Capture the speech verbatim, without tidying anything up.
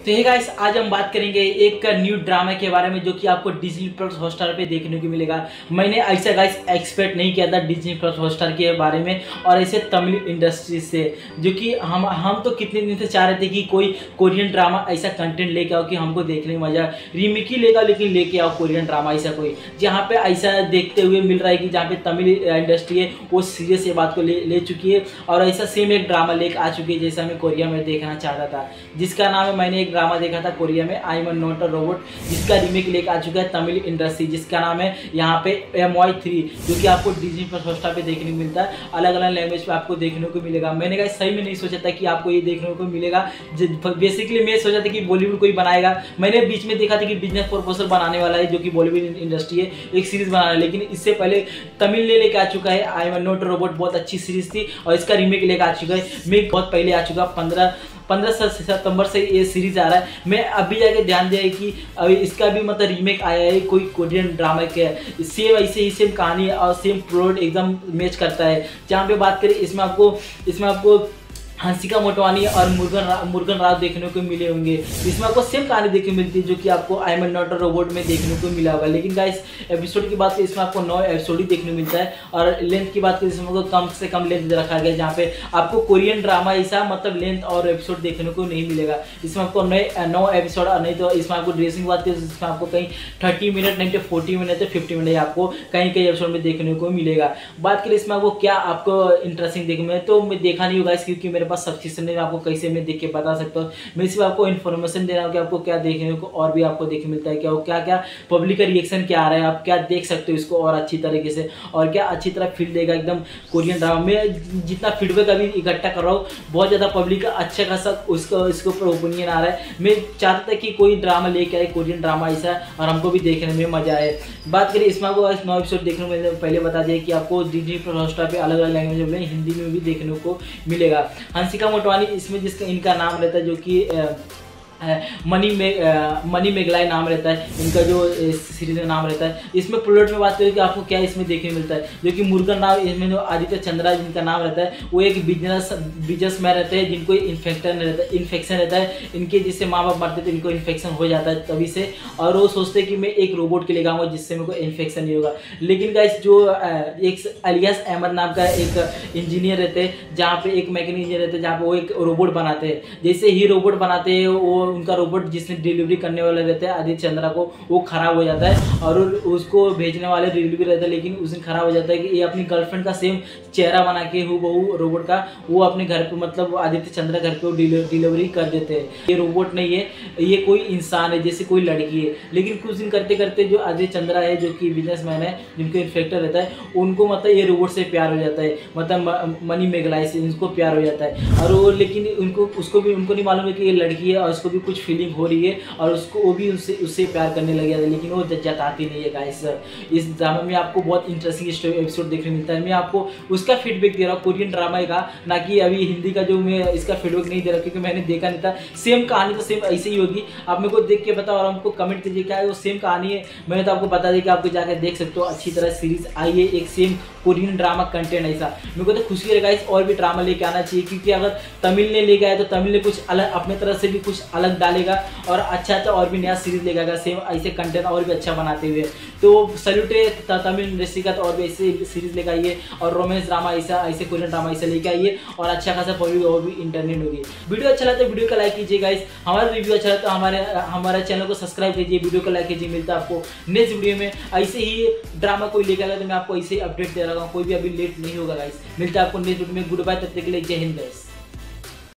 तो hey guys, आज हम बात करेंगे एक न्यू ड्रामा के बारे में जो कि आपको डिज्नी प्लस हॉटस्टार पे देखने को मिलेगा। मैंने ऐसा गाइस एक्सपेक्ट नहीं किया था डिज्नी प्लस हॉटस्टार के बारे में और ऐसे तमिल इंडस्ट्री से, जो कि हम हम तो कितने दिन से चाह रहे थे कि कोई कोरियन ड्रामा ऐसा कंटेंट लेके आओ कि हमको देखने में मजा। रीमेक ही लेगा लेकिन लेके आओ कोरियन ड्रामा ऐसा कोई, जहाँ पे ऐसा देखते हुए मिल रहा है कि जहाँ पे तमिल इंडस्ट्री है वो सीरियस ये बात को ले ले चुकी है और ऐसा सेम एक ड्रामा लेकर आ चुकी है जैसा मैं कोरिया में देखना चाहता था, जिसका नाम है, मैंने एक ड्रामा देखा था कोरिया में, I am not a robot, जिसका रीमेक लेकर आ चुका है तमिल इंडस्ट्री, जिसका नाम है यहाँ पे एम वाई थ्री, जो कि आपको डिज्नी प्लस हॉटस्टार पे देखने को मिलता है। अलग अलग लैंग्वेज पे आपको देखने को मिलेगा। मैंने कहा सही में नहीं सोचा था कि आपको ये देखने को मिलेगा। बेसिकली मैं सोचा था कि बॉलीवुड कोई बनाएगा। मैंने बीच में देखा था कि बिजनेस प्रपोजल बनाने वाला है जो कि बॉलीवुड इंडस्ट्री है, एक सीरीज बनाना है, लेकिन इससे पहले तमिल ने लेकर आ चुका है I am not a robot, बहुत अच्छी सीरीज थी और इसका रीमेक लेकर आ चुका है। मैं बहुत पहले आ चुका, पंद्रह पंद्रह सितंबर से ये सीरीज आ रहा है। मैं अभी जाके ध्यान दिया कि अभी इसका भी मतलब रीमेक आया है कोई कोरियन ड्रामा के, सेम ऐसे ही सेम कहानी और सेम प्लॉट एकदम मैच करता है। जहाँ पे बात करें इसमें आपको इसमें आपको हंसिका मोटवानी और मुर्गन रा, मुर्गन राव देखने को मिले होंगे। इसमें आपको सेम कहानी देखने को मिलती है जो कि आपको I am not a robot में देखने को मिला होगा। लेकिन गाइस एपिसोड की बात करें इसमें आपको नौ एपिसोड ही देखने को मिलता है और लेंथ की बात करें इसमें आपको कम से कम लेंथ रखा गया, जहाँ पे आपको कोरियन ड्रामा ऐसा मतलब लेंथ और एपिसोड देखने को नहीं मिलेगा। इसमें आपको नए नौ एपिसोड और नहीं तो इसमें आपको ड्रेसिंग की बात करें इसमें आपको कहीं थर्टी मिनट नहीं तो फोर्टी मिनट तो फिफ्टी मिनट आपको कहीं कहीं एपिसोड में देखने को मिलेगा। बात करें इसमें आपको क्या आपको इंटरेस्टिंग देखने में, तो मैं देखा नहीं होगा क्योंकि मेरे पास सब्सक्रिप्शन नहीं, आपको कैसे मैं देख के बता सकता हूँ। मैं सिर्फ आपको इन्फॉर्मेशन दे रहा हूँ कि आपको क्या देखने को और भी आपको देखने मिलता है, क्या वो क्या क्या पब्लिक का रिएक्शन क्या आ रहा है, आप क्या देख सकते हो इसको और अच्छी तरीके से और क्या अच्छी तरह फील देगा एकदम कोरियन ड्रामा में। जितना फीडबैक अभी इकट्ठा कर रहा हूँ बहुत ज़्यादा पब्लिक का अच्छा खासा उसका इसके ऊपर ओपिनियन आ रहा है। मैं चाहता था कि कोई ड्रामा लेके आए कोरियन ड्रामा ऐसा और हमको भी देखने में मजा आए। बात करें इसमें आपको नौ एपिसोड देखने को पहले बता दिया कि आपको डिज्नी प्लस हॉटस्टार पे अलग अलग लैंग्वेज में हिंदी में भी देखने को मिलेगा। हंसिका मोटवानी इसमें जिसका इनका नाम रहता है जो कि मनी में मनी मेघलाई नाम रहता है इनका, जो सीरीज का नाम रहता है। इसमें प्लॉट में बात करें कि आपको क्या इसमें देखने मिलता है, जो कि मुर्गन राव, इसमें जो आदित्य चंद्रा जिनका नाम रहता है वो एक बिजनेस बिजनेस मैन रहते हैं जिनको इन्फेक्शन रहता है इन्फेक्शन रहता है इनके, जिससे माँ बाप मरते तो इनको इन्फेक्शन हो जाता है तभी से, और वो सोचते हैं कि मैं एक रोबोट के लिए गाऊंगा जिससे मेरे को इन्फेक्शन नहीं होगा। लेकिन गाइस जो एक अलियास अहमद नाम का एक इंजीनियर रहते हैं, जहाँ पे एक मैकेनिक इंजीनियर रहते हैं, जहाँ पे वो एक रोबोट बनाते हैं। जैसे ही रोबोट बनाते हैं वो उनका रोबोट जिसने डिलीवरी करने वाला रहता है आदित्य चंद्रा को, वो खराब हो जाता है और उसको भेजने वाले डिलीवरी रहता है, लेकिन उस दिन खराब हो जाता है कि ये अपनी गर्लफ्रेंड का सेम चेहरा बना के हूबहू रोबोट का वो अपने घर पे मतलब आदित्य चंद्रा घर पे डिलीवरी कर देते हैं। ये रोबोट नहीं है, ये कोई इंसान है जैसे कोई लड़की है। लेकिन कुछ दिन करते करते जो आदित्य चंद्रा है जो कि बिजनेसमैन है जिनको इन्फेक्टर रहता है, उनको मतलब ये रोबोट से प्यार हो जाता है, मतलब मनी मेघलाई से इनको प्यार हो जाता है और वो, लेकिन उनको उसको भी उनको नहीं मालूम है कि ये लड़की है और उसको भी कुछ फीलिंग हो रही है और उसको वो भी उससे उससे प्यार करने लग गया था, लेकिन वो जताती नहीं है गाइस। इस ड्रामा में आपको बहुत इंटरेस्टिंग एपिसोड देखने मिलता है। मैं आपको उसका फीडबैक दे रहा हूँ कोरियन ड्रामा का, ना कि अभी हिंदी का जो मैं इसका फीडबैक नहीं दे रहा क्योंकि मैंने देखा नहीं था। सेम कहानी तो सेम ऐसे ही होगी, आप मेरे को देख के बताओ और हमको कमेंट कीजिए क्या है वो सेम कहानी है। मैंने तो आपको बता दिया कि आपको जाकर देख सकते हो, अच्छी तरह सीरीज आई है एक सेम कोरियन ड्रामा कंटेंट ऐसा। मेरे को तो खुशी रहेगा इस और भी ड्रामा लेके आना चाहिए, क्योंकि अगर तमिल ने लेके आया तो तमिल ने कुछ अलग अपने तरफ से भी कुछ अलग डालेगा और अच्छा अच्छा और भी नया सीरीज लेके आएगा सेम ऐसे कंटेंट और भी अच्छा बनाते हुए। तो सैल्यूट है तमिल इंडस्ट्री का, तो और भी ऐसे सीरीज लेके आइए और रोमांस ड्रामा ऐसा ऐसे कोरियन ड्रामा ऐसा लेके आइए और अच्छा खासा पब्लिक और भी इंटरनेट होगी। वीडियो अच्छा लगता है वीडियो को लाइक कीजिए गाइस, हमारा रिव्यू अच्छा लगता है हमारे हमारे चैनल को सब्सक्राइब कीजिए, वीडियो को लाइक कीजिए। मिलता है आपको नेक्स्ट वीडियो में, ऐसे ही ड्रामा कोई लेके आएगा तो मैं आपको ऐसे ही अपडेट दे रहा हूँ, कोई भी अभी लेट नहीं होगा गाइस। मिलता है आपको नेक्स्ट वीडियो में, गुड बाय, तब तक के लिए जय हिंद गाइस।